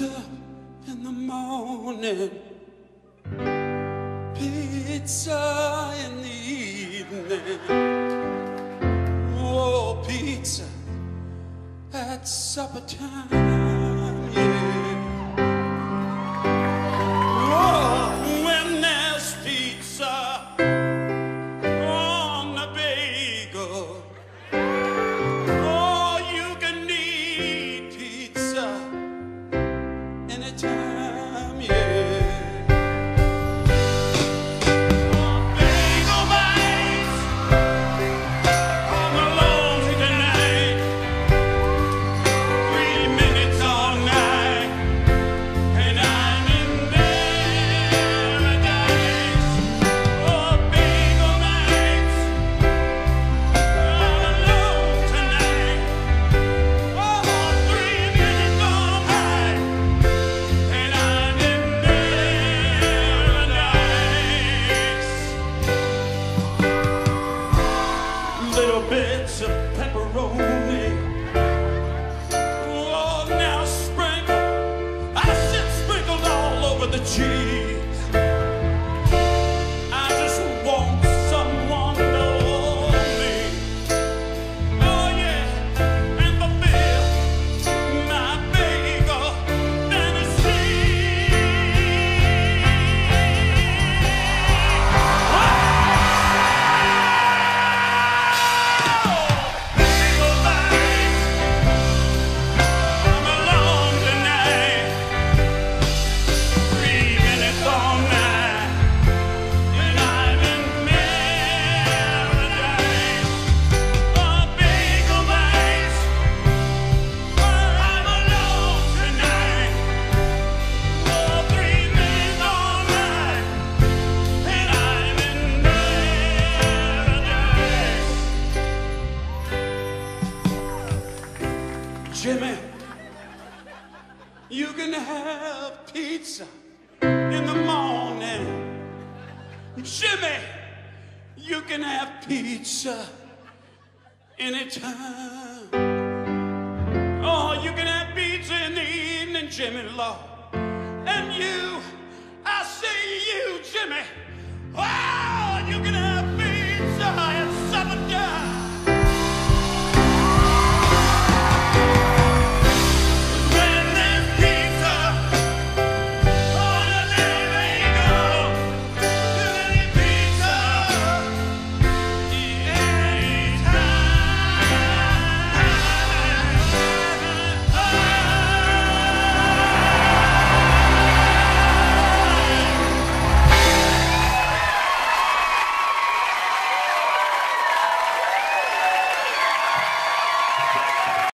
up in the morning, pizza in the evening. Oh, pizza at supper time, yeah. Oh, when there's pizza on the bagel, oh, you can eat pizza anytime, yeah. Little bits of pepperoni. Oh, now sprinkle. I said sprinkled all over the cheese. I just want someone to hold me. Oh yeah, and fulfill my bagel fantasy. Jimmy, you can have pizza in the morning. Jimmy, you can have pizza anytime. Oh, you can have pizza in the evening, Jimmy, Lord. And you, I say you, Jimmy, oh, you can have pizza at supper time.